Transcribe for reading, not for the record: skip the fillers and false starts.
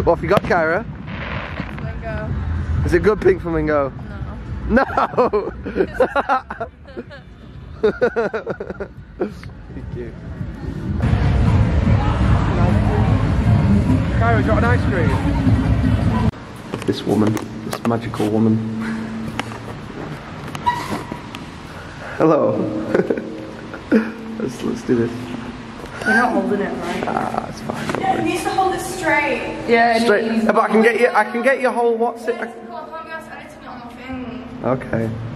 What have you got, Kyra? Flamingo. Is it good, pink flamingo? No. No! Thank you. Kyra, do you want an ice cream? This woman, this magical woman. Hello. let's do this. You're not holding it right. Ah, it's fine. Yeah, it needs to hold it straight. Yeah, straight. But I can get you a whole what's it? I can't be asked editing it on my thing. Okay.